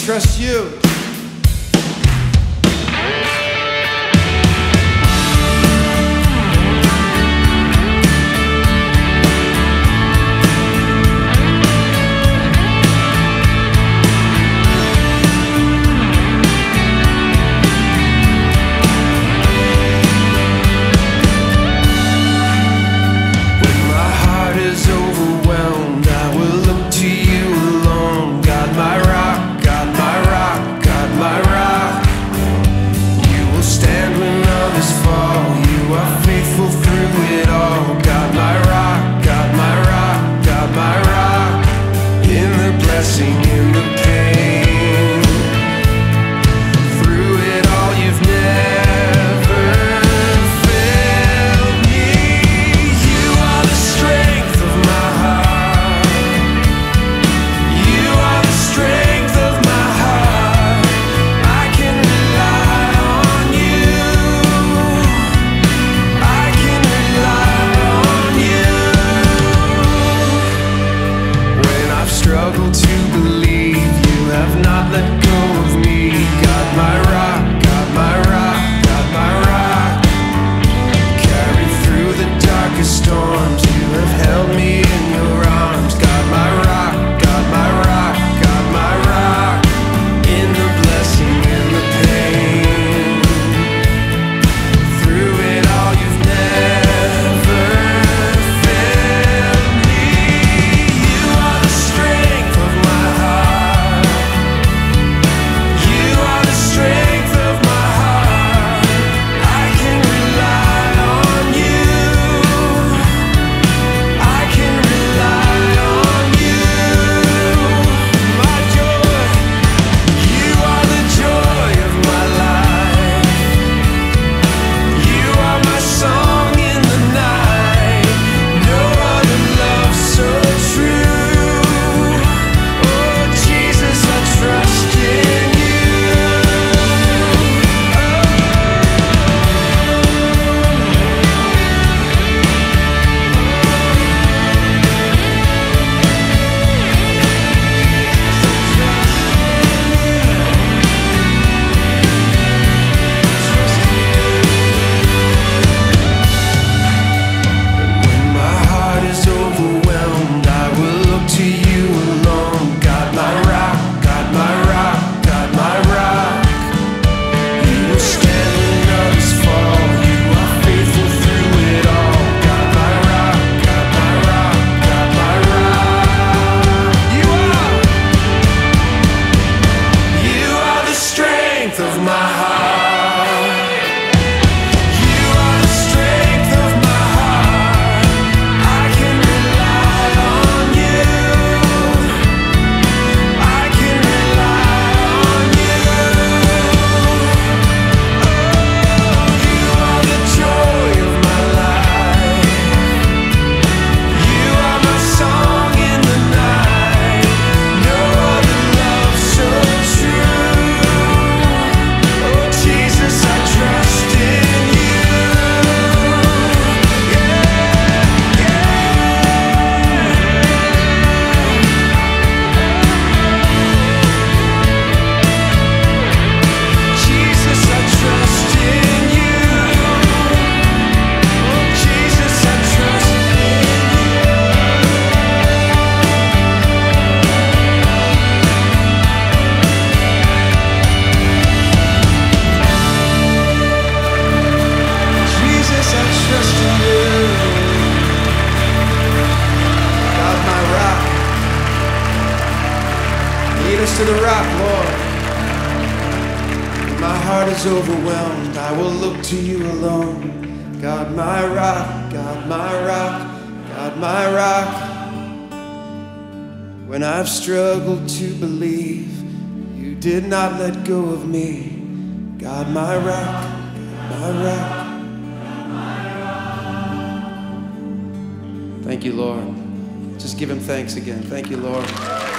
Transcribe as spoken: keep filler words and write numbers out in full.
trust you. In the pain, through it all, you've never failed me. You are the strength of my heart. You are the strength of my heart. I can rely on you. I can rely on you. When I've struggled to believe, you have not let go of me. God, my rock, God, my rock, God, my rock. Carried through the darkest storms, you have held me in your arms. God, my rock, God, my rock, God, my rock. In the blessing, in the pain, through it all, you've never failed me. You are the strength of my heart. You are the strength of my heart. I can rely on you. I can rely on you. My joy. You are the joy of my life. You are my song in the night. No other love so true. Oh Jesus, I trust in you. When my heart is overwhelmed, I will look to you alone. God, my rock, God, my rock, God, my rock. You will stand when others fall. You are faithful through it all. God, my rock, God, my rock, God, my rock. You are, you are the strength of my heart. You are the strength of my heart. I can rely on you. I can rely on you. Oh, you are the joy of my life. You are my song in the night. No other love so true. Oh Jesus, I trust in you. Yeah, yeah. Jesus, I trust in you. Oh Jesus, I trust in Jesus, I trust in you. God, my rock. Lead us to the rock, Lord. When my heart is overwhelmed, I will look to you alone. God, my rock, God, my rock, God, my rock. When I've struggled to believe, you did not let go of me. God, my rock, God, my rock. Thank you, Lord. Just give him thanks again. Thank you, Lord.